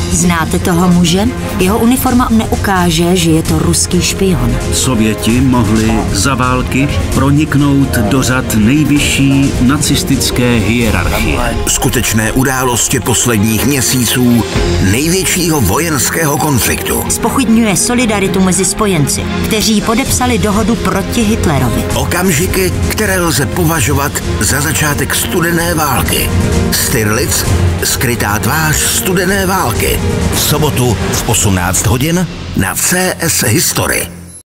Znáte toho muže? Jeho uniforma neukáže, že je to ruský špion. Sověti mohli za války proniknout do řad nejvyšší nacistické hierarchie. Skutečné události posledních měsíců největšího vojenského konfliktu. Zpochybňuje solidaritu mezi spojenci, kteří podepsali dohodu proti Hitlerovi. Okamžiky, které lze považovat za začátek studené války. Stirlitz, skrytá tvář studené války. V sobotu v 18 hodin na CS History.